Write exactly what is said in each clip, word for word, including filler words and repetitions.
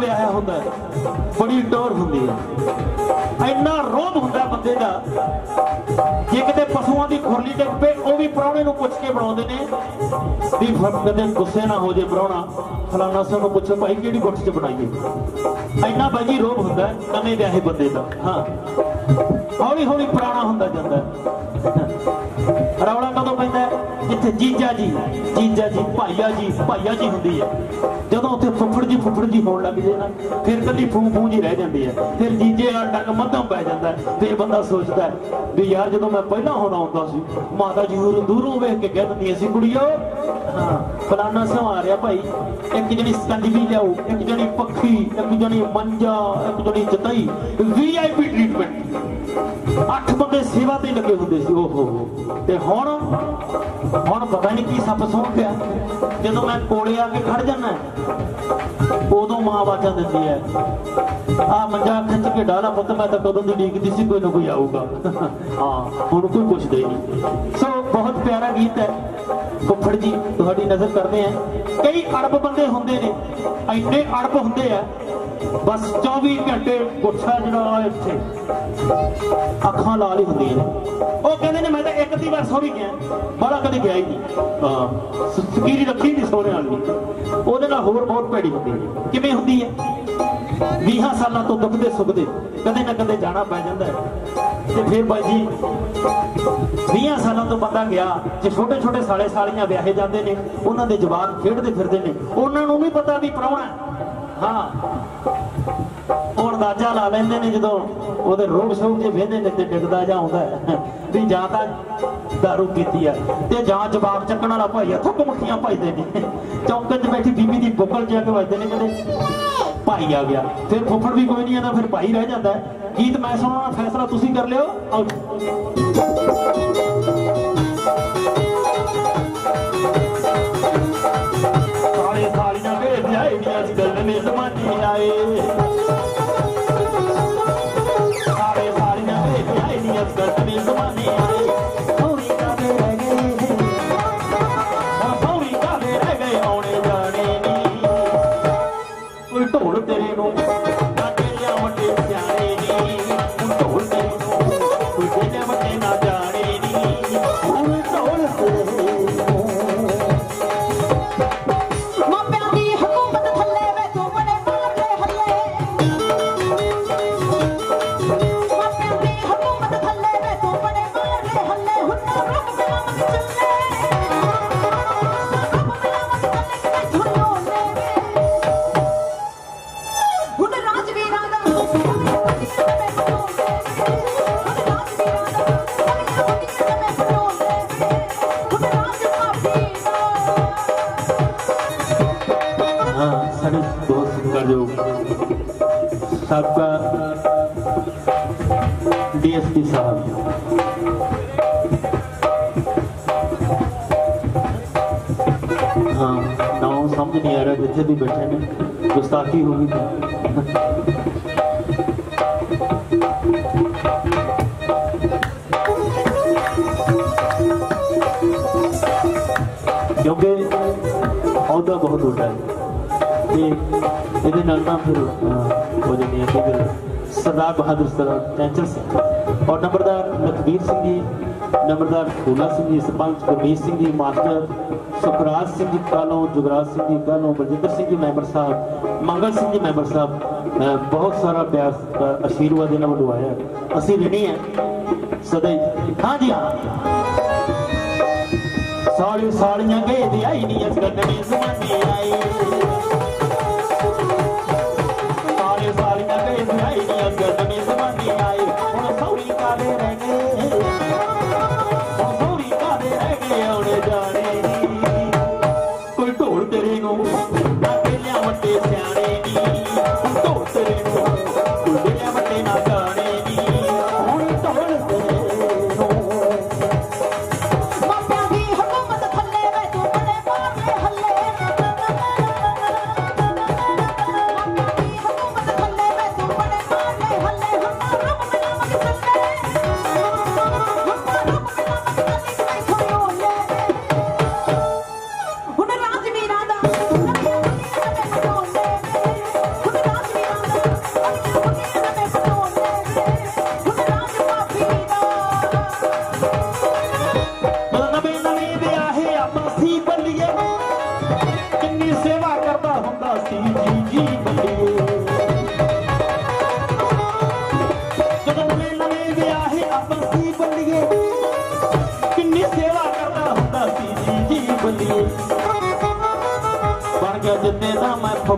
ਵਿਆਹਿਆ ਹੁੰਦਾ बड़ी टोर होंगी है, इन्ना रोब होंगे बंदे का। जे किते पशुओं की खुरली डिग पे वो भी प्राहुणे नूं पुछ के बनाउंदे ने भी कदे गुस्से ना हो जाए प्राहुणा फलाना से उन्होंने पूछो भाई किहड़ी गुठ च बनाईए। इन्ना बाई जी रोब होंगे नवे विआहे बंदे का। हाँ हौली हौली पुराना होंदा जांदा रौला कदों पैंदा जिथे जीजा जी जीजा जी भाईया जी भाईया जी होंदी है, जदों उत्थे फुफड़ जी फुफड़ जी होण लग जाए ना फिर कदी फू फू जी रह जाती है, फिर जीजे वाल डंग मध्यम पै जाता है। फिर बंदा सोचता है भी यार जदों मैं पहला होना होंदा सी माता जी दूर दूरों वेख के कह दिंदियां सी कुड़ियो हाँ फलाना सिंह आ रहा भाई, एक जनी स्कंजवी लियाओ, एक जनी पक्षी, एक जनी मंजा, एक जनी चटाई, वी आई पी ट्रीटमेंट। अठ बंदे सेवा ते लगे होंदे सी। ओहो ते हुण हुण पता नहीं की सप सौं पिया, जदों मैं कोले आके खड़ जाना उदों मां आवाज़ां दिंदी है आ मंजा खिच के डाला पुत्त मैं तो कदों दी उड़ीकदी सी कोई ना कोई आऊगा। हाँ हुण कोई पुछदा ही नहीं। सो बहुत प्यारा गीत है फुफड़ जी तुहाडी नज़र करते हैं। कई अड़ब बंदे होंदे ने इन्ने अड़ब होंदे आ बस चौबी घंटे गुच्छा जड़ा इत्थे अखां लाल ही होंदियां ने। वो कहंदे ने मैं तो एक दी बार सौरी गया बड़ा कदे गया ही नहीं। हाँ सकीरी रखी नहीं सोहरे वाली ਉਹਦੇ ਨਾਲ होर बहुत भैड़ी होंदी है। किवें होंदी है बीस सालों तो दुखदे सुखदे कदे ना कदे जाना पै जांदा है ते फिर भाई जी बीस सालों तो बंदा गया जे छोटे छोटे साले सालियां विआहे जाते हैं उन्हां दे जवाक खेडदे फिरदे ने उन्हां नूं नहीं पता भी प्राहुणा। हाँ हुण अंदाजा ला लैंदे ने जदों ਉਹਦੇ ਰੋਗ ਸ਼ੋਗ ਜੇ ਵੇਂਦੇ ਨੇ ਤੇ ਡਿੱਗਦਾ ਜਾ ਆਉਂਦਾ ਵੀ ਜਾਂ ਤਾਂ ਦਾਰੂ ਪੀਤੀ ਆ ਤੇ ਜਾਂ ਜਵਾਬ ਚੱਕਣ ਵਾਲਾ ਭਾਈ ਆ ਥੁੱਕ ਮੁੱਠੀਆਂ ਭਜਦੇ ਨੇ ਚੌਂਕੇ 'ਚ ਬੈਠੀ ਬੀਬੀ ਦੀ ਬੁੱਕਲ ਜਾ ਕੇ ਵੱਜਦੇ ਨੇ ਕਹਿੰਦੇ ਭਾਈ ਆ ਗਿਆ। ਫਿਰ ਫੁੱਫੜ ਵੀ ਕੋਈ ਨਹੀਂ ਆਉਂਦਾ ਫਿਰ ਭਾਈ ਰਹਿ ਜਾਂਦਾ। ਗੀਤ ਮੈਂ ਸੁਣਾਉਣਾ ਫੈਸਲਾ ਤੁਸੀਂ ਕਰ ਲਿਓ। ਆਓ ਸਾਲੇ ਸਾਲੀਆਂ ਵੇ ਵਿਆਹੇ ਦੀਆਂ ਅੱਜ ਗੱਲ ਨੇ ਜ਼ਮਾਨੇ ਆਏ ढोल तेरे नूं नाचे वड्डे सियाणे नी ढोल तेरे नूं कोई जेने वड्डे ना जाने नी ढोल ढोल तेरे मापियां दी हुकूमत थल्ले वे तू बड़े मारे हल्ले मापियां दी हुकूमत थल्ले वे तू बड़े मारे हल्ले हुन्ना रब मिलावत चले रब मिलावत चले कि झुल्लो ले सबका डीएसपी साहब हाँ नाम समझ नहीं आ रहा जिथे भी बैठे ने गुस्ताखी होगी क्योंकि अहदा बहुत बड़ा है ये फिर हो जाती है फिर सरदार बहादुर सरदार चैंचल सिंह और नंबरदार लखबीर सिंह जी, नंबरदार फूला सिंह जी, सरपंच गुरमीत सिंह जी, मास्टर सुखराज सिंह जी कालों, जुगराज सिंह जी कालों, बलजिंदर सिंह जी मैंबर साहब, मंगल सिंह जी मैंबर साहब बहुत सारा प्यार आशीर्वाद इन्होंने वालों आया असी लेनी है सदा। हाँ जी हाँ साली सालियां गए दी आई नहीं अस गन्ने ज़माने आई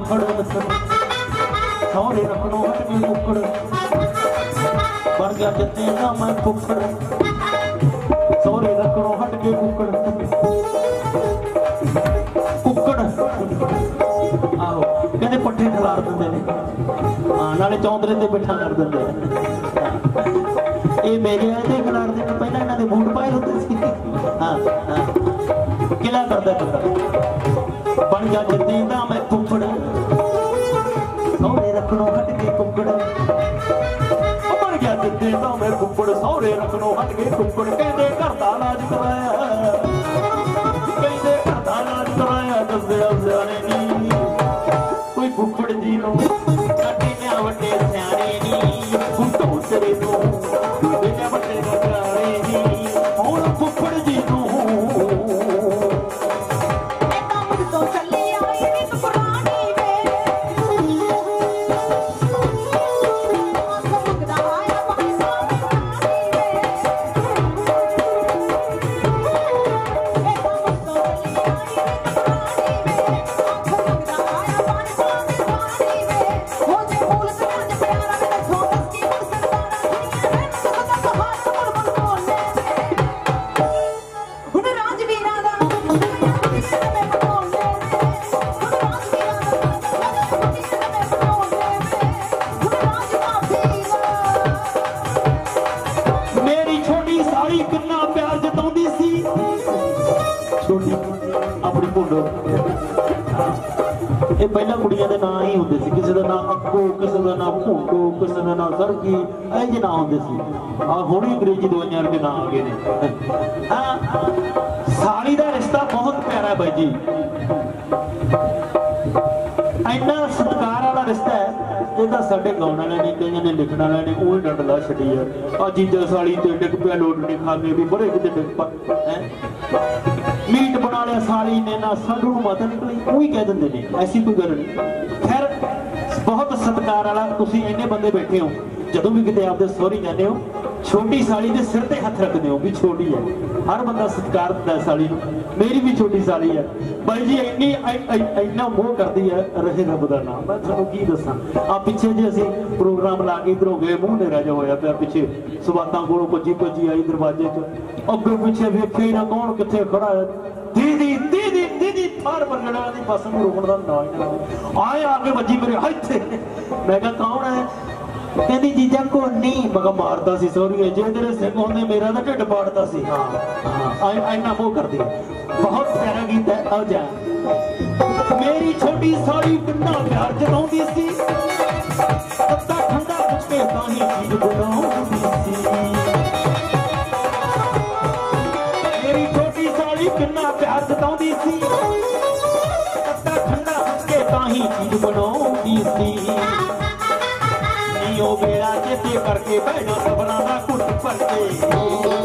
फुफड़ सौरे रखनो हट के कुकड़ बन गया जितने का मैं फुफड़ सौरे रखनो हट के कुकड़ कुकड़ आहो कहते पट्ठे खिलार देंगे ने हाँ नाले चौंतरे ते बिठा कर देंगे ये मेरे आए खिलार देने पहले इन्होंने बूट पाए होते हाँ हाँ किला करता करता बन गया जितने का मैं फुफड़ सौरे रखनो हट के कुकड़ बन गया जितने का मैं फुफड़ सौरे रखनो हट के कुकड़ कहते घर का इलाज कराया कहते घर का इलाज कराया दसदे सियाने नी कोई फुफड़ जी नो कटे ने वड्डे सियाने नी गुंटो तेरे नो बेटे वड्डे सियाने नी हुण फुफड़ जी नो पहला कुड़ियां दे नाम ही होंदे सी किसी दा नाम अक्को किसी दा नाम भूटो किसी दा नाम सरगी ऐ जे नाम होंदे सी आ हुण अंग्रेजी दवाइयां के नाम आ गए ने हां साली दा रिश्ता बहुत प्यारा है भाई जी इन्ना सत्कार वाला रिश्ता है जिहदा साडे गाउण वाले ने कईयां ने लिखण वाले ने ओह डंड ला छड्डी है आ जीजा साली ते डिग पिया लोट नहीं खा के भी बड़े किते डिग पा हैं मीट बना लिया साली ने ना साडू माता निकली कोई कह देंगे ने ऐसी कोई गल नहीं खैर बहुत सत्कार वाला तुसीं इन्ने बंदे बैठे हो जदों भी किते आपदे सौहरी जाते हो छोटी साली दे सिर ते हथ रखते हो भी छोटी है हर बंदा सत्कार दिंदा है साली नूं मेरी भी छोटी साली है भाई जी इन्नी इन्ना मोह करती है रहे रब दा नाम मैं तुहानूं की दसां आ पिछे जे असीं प्रोग्राम ला के इधरों गए मूंह नेरा जा होया पिया पिछे सुबातां कोलों भज्जी भज्जी आई दरवाजे च अग्गे पिछे वेखे ना कौन कित्थे खड़ा है दीदी दीदी दीदी थार बरगड़ा दी बस नूं रोकण दा ना ही ना आए आके वजी मेरे इत्थे मैं कहा कौन है कहती जीजा को नहीं मगर मारता सी सौहरीए जे तेरे सिंह होंदे मेरा तो ढिड पाड़ता सी हाँ हाँ इन्ना मोह करदी बहुत प्यारा गीत है आओ जा मेरी छोटी साली किन्ना प्यार जताउंदी सी तत्ता ठंडा कुछ के ताही चीज बनाउंदी सी मेरी छोटी साली किन्ना प्यार जताउंदी सी तत्ता ठंडा कुछ के ताही चीज बनाउंदी सी बेड़ा चेते करके बैठा सबना का कुट भर के